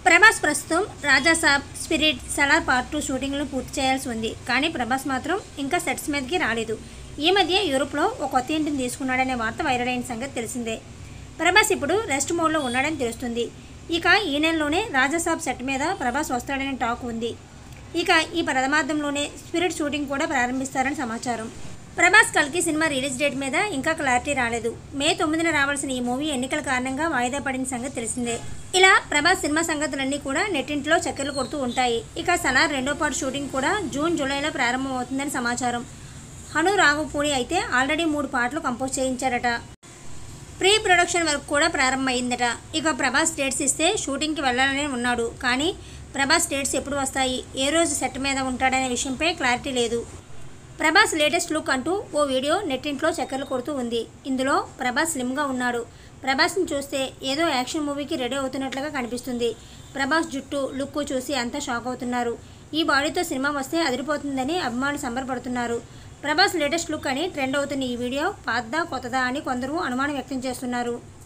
ప్రభాస్ ప్రస్తుతం Raja Saab, spirit, Salaar part 2 షూటింగ్ను పూర్తి చేయాల్సి ఉంది. కానీ ప్రభాస్ మాత్రం ఇంకా సెట్స్ మీదకి రాలేదు. ఈ మధ్య యూరోప్లో ఒక కొత్త ఇంటిని తీసుకున్నాడనే వార్త వైరల్ అయిన సంగతి తెలిసిందే. ప్రభాస్ ఇప్పుడు రెస్ట్ మోడ్లో ఉన్నాడని తెలుస్తుంది. ఇక ఈ నెలలోనే రాజాసాబ్ సెట్ మీద ప్రభాస్ వస్తాడనే టాక్ ఉంది. ఇక ఈ ప్రథమార్థంలోనే స్పిరిట్ షూటింగ్ కూడా ప్రారంభిస్తారని సమాచారం. ప్రభాస్ కల్కి సినిమా రిలీజ్ డేట్ మీద ఇంకా క్లారిటీ రాలేదు. మే 9న రావాల్సిన ఈ మూవీ ఎన్నికల కారణంగా వాయిదా పడిన సంగతి తెలిసిందే. ఇలా ప్రభాస్ సినిమా సంగతులన్నీ కూడా నెట్టింట్లో చక్కర్లు కొడుతూ ఉంటాయి. ఇక సలార్ 2వ పార్ట్ షూటింగ్ కూడా జూన్, జూలైలో ప్రారంభమవుతుందని సమాచారం. హను రాఘవపూడి అయితే ఆల్రెడీ 3 పాటలు కంపోజ్ చేయించారట. ప్రీ ప్రొడక్షన్ వర్క్ కూడా ప్రారంభమైందట. ఇక ప్రభాస్ డేట్స్ ఇస్తే షూటింగ్కి వెళ్ళాలని ఉన్నాడు. కానీ ప్రభాస్ డేట్స్ ఎప్పుడు వస్తాయి, ఏ రోజు సెట్ మీద ఉంటాడనే విషయంపై క్లారిటీ లేదు. ప్రభాస్ లేటెస్ట్ లుక్ అంటూ ఓ వీడియో నెట్టింట్లో చక్కర్లు కొడుతూ ఉంది. ఇందులో ప్రభాస్ స్లిమ్గా ఉన్నాడు. ప్రభాస్ని చూస్తే ఏదో యాక్షన్ మూవీకి రెడీ అవుతున్నట్లుగా కనిపిస్తుంది. ప్రభాస్ జుట్టు, లుక్ చూసి అంతా షాక్ అవుతున్నారు. ఈ బాడీతో సినిమా వస్తే అదిరిపోతుందని అభిమానులు సంబరపడుతున్నారు. ప్రభాస్ లేటెస్ట్ లుక్ అని ట్రెండ్ అవుతున్న ఈ వీడియో పాతదా కొత్తదా అని కొందరు అనుమానం వ్యక్తం చేస్తున్నారు.